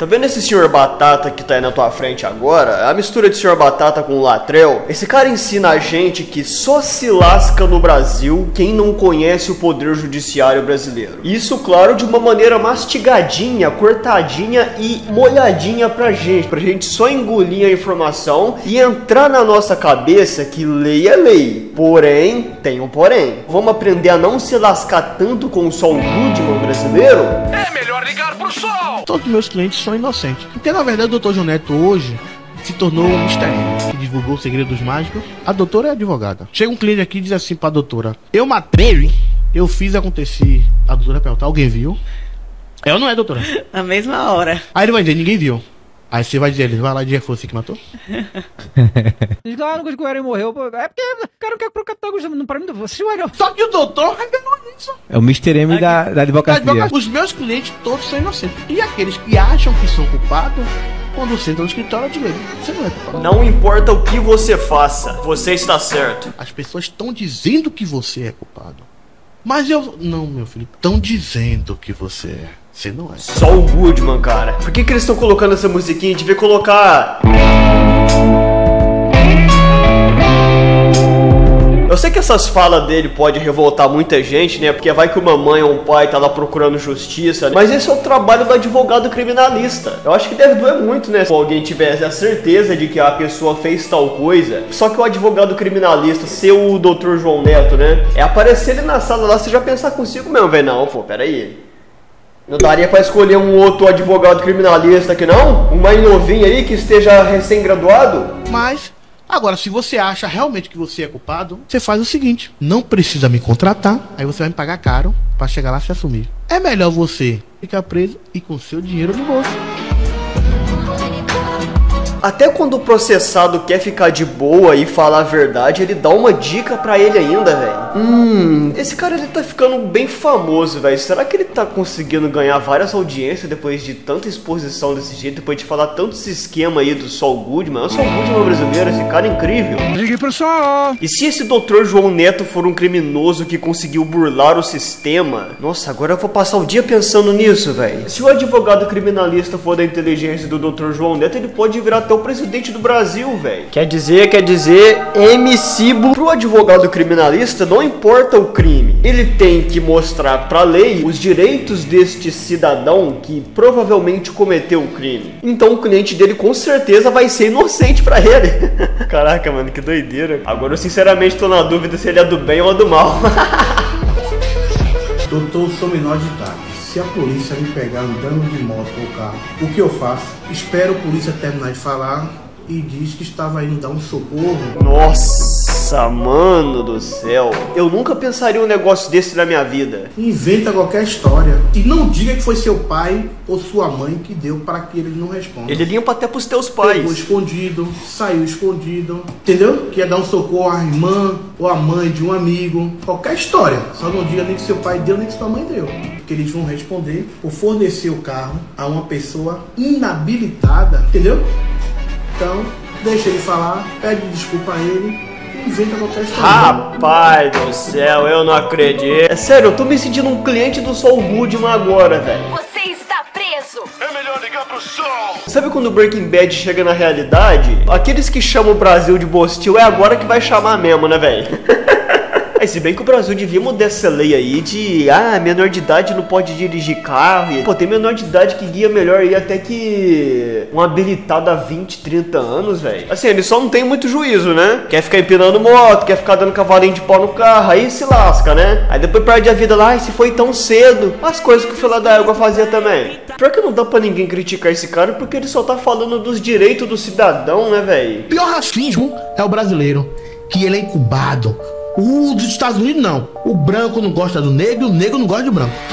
Tá vendo esse senhor Batata que tá aí na tua frente agora? A mistura de senhor Batata com o Latrell. Esse cara ensina a gente que só se lasca no Brasil quem não conhece o poder judiciário brasileiro. Isso, claro, de uma maneira mastigadinha, cortadinha e molhadinha pra gente só engolir a informação e entrar na nossa cabeça que lei é lei. Porém, tem um porém. Vamos aprender a não se lascar tanto com o Saul Goodman brasileiro? É melhor ligar pro sol! Todos os meus clientes são inocentes. Porque na verdade o Dr. João Neto hoje se tornou um mistério que divulgou o segredo dos mágicos. A doutora é advogada. Chega um cliente aqui e diz assim pra doutora: eu matei, eu fiz acontecer. A doutora pergunta: alguém viu? Ela não é, doutora. Na mesma hora. Aí ele vai dizer: ninguém viu. Aí você vai dizer: ele vai lá e dizer: foi você que matou? Diz que lá no que o Eren morreu, é porque o cara não quer pro catálogo, pra mim, você olha. Só que o doutor revelou isso. É o Mr. M da advocacia. Os meus clientes todos são inocentes. E aqueles que acham que são culpados, quando sentam no escritório, eu digo: você não é culpado. Não importa o que você faça, você está certo. As pessoas estão dizendo que você é culpado. Mas eu... Não, meu filho. Estão dizendo que você é. Você não é. Só o Goodman, cara. Por que eles estão colocando essa musiquinha? Devia colocar... Eu sei que essas falas dele podem revoltar muita gente, né? Porque vai que uma mãe ou um pai tá lá procurando justiça. Mas esse é o trabalho do advogado criminalista. Eu acho que deve doer muito, né? Se alguém tivesse a certeza de que a pessoa fez tal coisa. Só que o advogado criminalista, ser o Dr. João Neto, né? É aparecer ele na sala lá, você já pensar consigo mesmo, velho. Não, pô, peraí. Não daria pra escolher um outro advogado criminalista aqui, não? Um mais novinho aí que esteja recém-graduado? Mas... agora, se você acha realmente que você é culpado, você faz o seguinte: não precisa me contratar, aí você vai me pagar caro pra chegar lá e se assumir. É melhor você ficar preso e com seu dinheiro no bolso. Até quando o processado quer ficar de boa e falar a verdade, ele dá uma dica pra ele ainda, velho. Esse cara, ele tá ficando bem famoso, velho. Será que ele tá conseguindo ganhar várias audiências depois de tanta exposição desse jeito, depois de falar tanto esse esquema aí do Saul Goodman? O Saul Goodman brasileiro, esse cara é incrível. Ligue pro sol! E se esse Dr. João Neto for um criminoso que conseguiu burlar o sistema? Nossa, agora eu vou passar o dia pensando nisso, velho. Se o advogado criminalista for da inteligência do Dr. João Neto, ele pode virar até o presidente do Brasil, velho. Quer dizer, MC pro advogado criminalista não importa o crime. Ele tem que mostrar pra lei os direitos deste cidadão que provavelmente cometeu o crime. Então o cliente dele com certeza vai ser inocente pra ele. Caraca, mano, que doideira. Agora eu sinceramente tô na dúvida se ele é do bem ou do mal. Doutor, sou menor de idade. Se a polícia me pegar andando de moto ou carro, o que eu faço? Espero a polícia terminar de falar e diz que estava indo dar um socorro. Nossa, mano do céu. Eu nunca pensaria um negócio desse na minha vida. Inventa qualquer história e não diga que foi seu pai ou sua mãe que deu para que ele não responda. Ele limpa até pros teus pais. Pegou escondido, saiu escondido, entendeu? Que ia dar um socorro à irmã ou à mãe de um amigo. Qualquer história. Só não diga nem que seu pai deu nem que sua mãe deu. Que eles vão responder por fornecer o carro a uma pessoa inabilitada, entendeu? Então, deixa ele falar, pede desculpa a ele, inventa qualquer história. Rapaz do céu, eu não acredito. É sério, eu tô me sentindo um cliente do Saul Goodman agora, velho. Você está preso! É melhor ligar pro sol! Sabe quando o Breaking Bad chega na realidade? Aqueles que chamam o Brasil de Bostil é agora que vai chamar mesmo, né, velho? Aí, se bem que o Brasil devia mudar essa lei aí de... menor de idade não pode dirigir carro. E, pô, tem menor de idade que guia melhor aí até que... um habilitado há 20, 30 anos, velho. Assim, ele só não tem muito juízo, né? Quer ficar empinando moto, quer ficar dando cavalinho de pau no carro. Aí se lasca, né? Aí depois perde a vida lá. Se foi tão cedo. As coisas que o fila da égua fazia também. Pior que não dá pra ninguém criticar esse cara porque ele só tá falando dos direitos do cidadão, né, velho? Pior racismo é o brasileiro, que ele é incubado. O dos Estados Unidos não. O branco não gosta do negro e o negro não gosta do branco.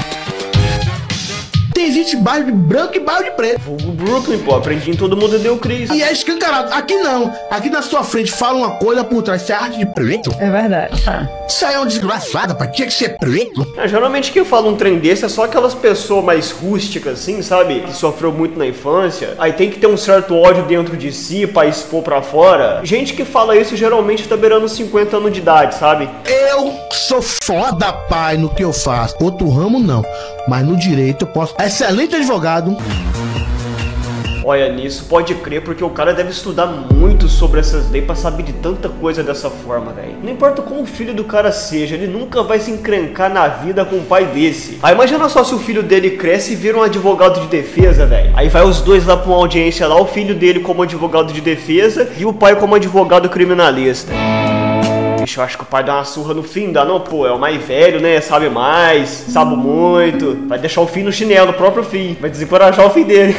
Existe bairro de branco e bairro de preto. O Brooklyn, pô, aprendi em Todo Mundo Deu Cris. E é escancarado. Aqui não. Aqui na sua frente fala uma coisa, por trás você é arte de preto. É verdade. Isso aí é uma desgraçada, pai. Tinha que ser preto. Geralmente quem fala um trem desse é só aquelas pessoas mais rústicas, assim, sabe? Que sofreu muito na infância. Aí tem que ter um certo ódio dentro de si pra expor pra fora. Gente que fala isso geralmente tá beirando 50 anos de idade, sabe? Eu sou foda, pai, no que eu faço. Outro ramo não. Mas no direito eu posso... Excelente advogado. Olha, nisso pode crer, porque o cara deve estudar muito sobre essas leis pra saber de tanta coisa dessa forma, velho. Não importa como o filho do cara seja, ele nunca vai se encrencar na vida com um pai desse. Aí imagina só se o filho dele cresce e vira um advogado de defesa, velho. Aí vai os dois lá pra uma audiência lá, o filho dele como advogado de defesa e o pai como advogado criminalista. Bicho, eu acho que o pai dá uma surra no fim, dá não, pô, é o mais velho, né, sabe mais, sabe muito. Vai deixar o filho no chinelo, o próprio filho. Vai desencorajar o filho dele.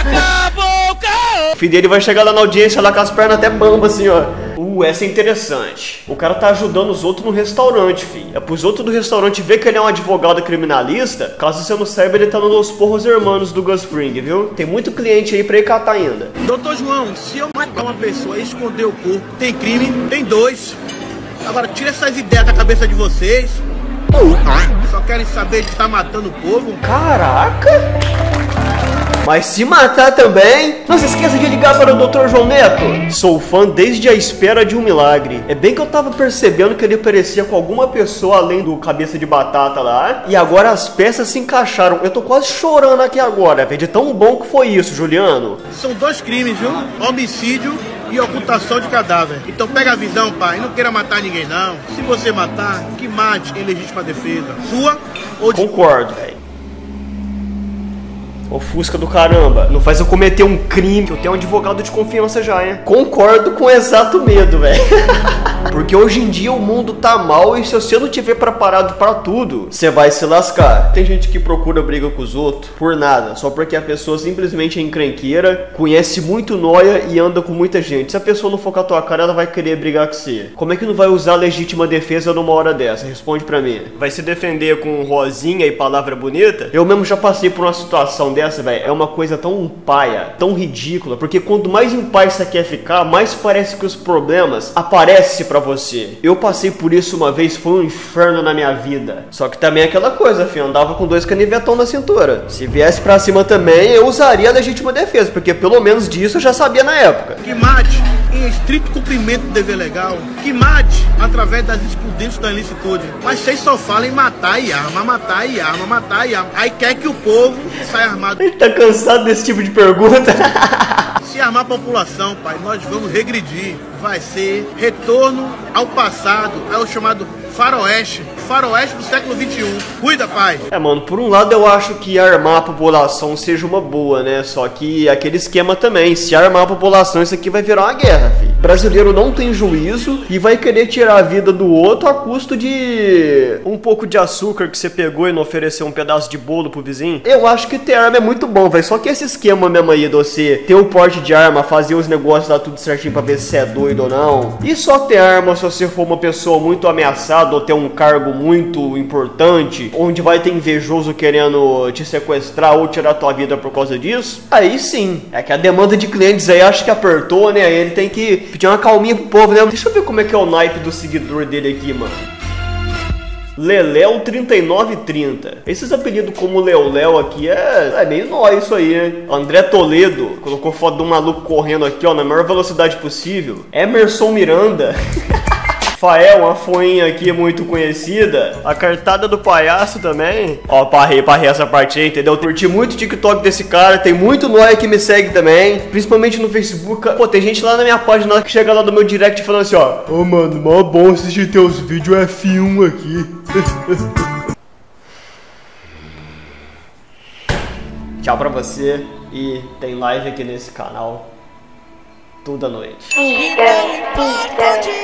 O filho dele vai chegar lá na audiência, lá com as pernas até bambas, assim, ó. Essa é interessante. O cara tá ajudando os outros no restaurante, filho. É pros outros do restaurante ver que ele é um advogado criminalista. Caso você não saiba, ele tá no Los Porros Hermanos do Gus Fring, viu? Tem muito cliente aí pra ir catar ainda. Doutor João, se eu matar uma pessoa e esconder o corpo, tem crime, tem dois. Agora tira essas ideias da cabeça de vocês. Só querem saber de estar matando o povo. Caraca! Mas se matar também, não se esqueça de ligar para o Dr. João Neto. Sou fã desde a espera de um milagre. É bem que eu tava percebendo que ele parecia com alguma pessoa além do cabeça de batata lá. E agora as peças se encaixaram. Eu tô quase chorando aqui agora, velho, de tão bom que foi isso, Juliano. São dois crimes, viu? Homicídio e ocultação de cadáver. Então pega a visão, pai. Não queira matar ninguém, não. Se você matar, que mate em legítima defesa. Sua ou de... Concordo, velho. Ô Fusca do caramba, não faz eu cometer um crime, que eu tenho um advogado de confiança já, hein? Concordo com o exato medo, velho. Porque hoje em dia o mundo tá mal e se você não tiver preparado pra tudo, você vai se lascar. Tem gente que procura briga com os outros por nada, só porque a pessoa simplesmente é encrenqueira, conhece muito nóia e anda com muita gente. Se a pessoa não for com a tua cara, ela vai querer brigar com você. Como é que não vai usar legítima defesa numa hora dessa? Responde pra mim. Vai se defender com rosinha e palavra bonita? Eu mesmo já passei por uma situação dessa, velho. É uma coisa tão paia, tão ridícula, porque quanto mais em paz você quer ficar, mais parece que os problemas aparecem pra você. Eu passei por isso uma vez, foi um inferno na minha vida. Só que também é aquela coisa, filho, andava com 2 canivetão na cintura. Se viesse pra cima também, eu usaria a legítima defesa, porque pelo menos disso eu já sabia na época. Que mate em estrito cumprimento do dever legal. Que mate através das excludentes da ilicitude. Mas vocês só falam em matar e arma, matar e arma, matar e arma. Aí quer que o povo saia armado. Ele tá cansado desse tipo de pergunta. Se armar a população, pai, nós vamos regredir. Vai ser retorno ao passado, é o chamado faroeste. Faroeste do século XXI. Cuida, pai. É, mano, por um lado eu acho que armar a população seja uma boa, né? Só que aquele esquema também, se armar a população, isso aqui vai virar uma guerra, filho. Brasileiro não tem juízo e vai querer tirar a vida do outro a custo de um pouco de açúcar que você pegou e não ofereceu um pedaço de bolo pro vizinho. Eu acho que ter arma é muito bom, velho. Só que esse esquema mesmo aí de você ter o porte de arma, fazer os negócios lá tudo certinho pra ver se você é doido ou não. E só ter arma se você for uma pessoa muito ameaçada ou ter um cargo muito importante, onde vai ter invejoso querendo te sequestrar ou tirar tua vida por causa disso. Aí sim, é que a demanda de clientes aí acho que apertou, né? Aí ele tem que pedir uma calminha pro povo, né? Deixa eu ver como é que é o naipe do seguidor dele aqui, mano. Leléo 3930. Esses apelidos como Leoléu aqui é meio nóis isso aí, né? André Toledo colocou foto de um maluco correndo aqui, ó, na maior velocidade possível. Emerson Miranda. Fael, uma foinha aqui muito conhecida. A cartada do palhaço também. Ó, parrei essa parte aí, entendeu? Curti muito o TikTok desse cara. Tem muito nóia que me segue também, principalmente no Facebook. Pô, tem gente lá na minha página que chega lá no meu direct falando assim, ó: ô, mano, mó bom assistir teus vídeos F1 aqui. Tchau pra você. E tem live aqui nesse canal toda noite.